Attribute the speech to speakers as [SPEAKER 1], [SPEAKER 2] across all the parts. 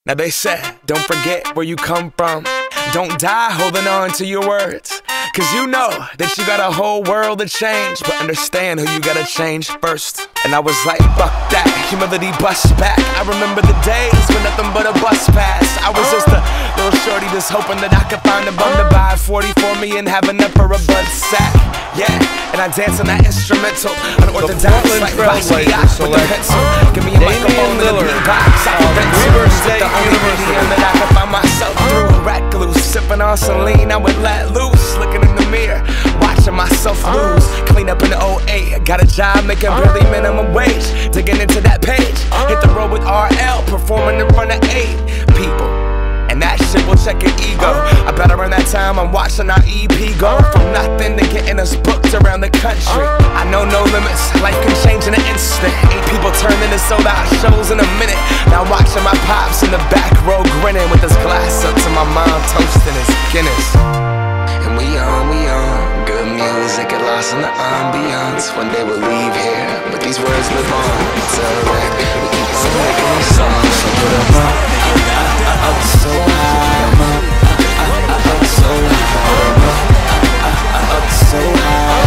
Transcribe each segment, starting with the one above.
[SPEAKER 1] Now they said, don't forget where you come from. Don't die holding on to your words. Cause you know that you got a whole world to change, but understand who you gotta change first. And I was like, fuck that, humility bust back. I remember the days when nothing but a bus passed. I was just a little shorty just hoping that I could find a bum to buy a 40 for me and have enough for a bud sack. Yeah, and I dance on that instrumental, unorthodox like Basquiat with a pencil. Give me a microphone and a beatbox, I can pencil. The only medium that I can find myself through. Rat glue, sipping on Celine, I would let loose. Looking in the mirror, watching myself lose. Clean up in the 08, got a job making barely minimum wage. Digging into that page, hit the road with RL, performing in front of 8 people. And that shit will check your ego. I bet around that time I'm watching our EP go from nothing to getting us booked around the country. I know no limits, life can change in an instant. 8 people turn into sold out shows in a minute. Now I'm watching my pops in the back row grinning with his glass up to my mom toasting his Guinness. And we on, good music, get lost in the ambiance. One day we'll leave here, but these words live on. Until then, we keep on making these songs. So put 'em up, up so high, up so high, up so high.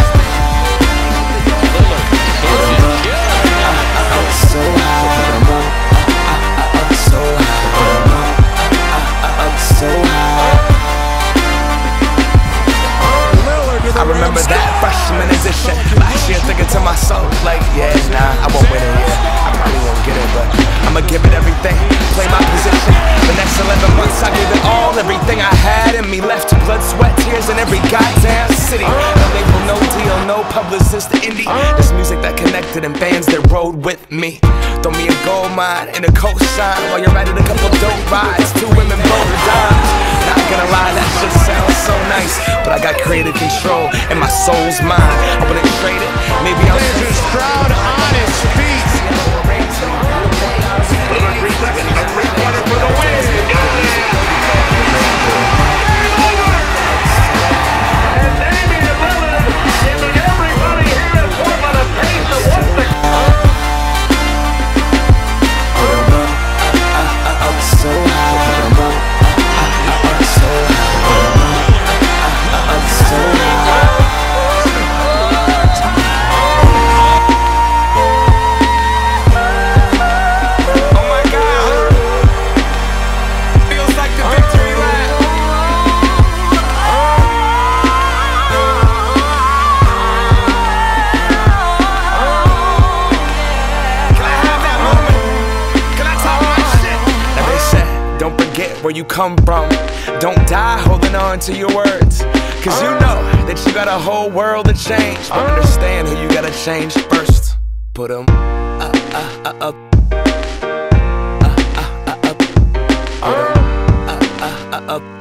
[SPEAKER 1] Put 'em up, up so high, put 'em up so high, put 'em up so high. I remember that freshman edition, last year thinking to myself like, yeah, nah, I won't win it, yeah, I probably won't get it, but I'ma give it everything, play my position. The next 11 months I gave it all, everything I had in me, left blood, sweat, tears in every goddamn city. No label, no deal, no publicist, indie. This music that connected and fans that rode with me. Throw me a gold mine and a cosign while you're riding a couple dope rides. 2 women, both dimes. Not gonna lie, that shit sounds so nice, but I got creative control and my soul's mine. I wouldn't trade it. Maybe I'm just proud, honest beats. Where you come from. Don't die holding on to your words. Cause you know that you got a whole world to change, but understand who you gotta change first. Put 'em up. Put 'em up.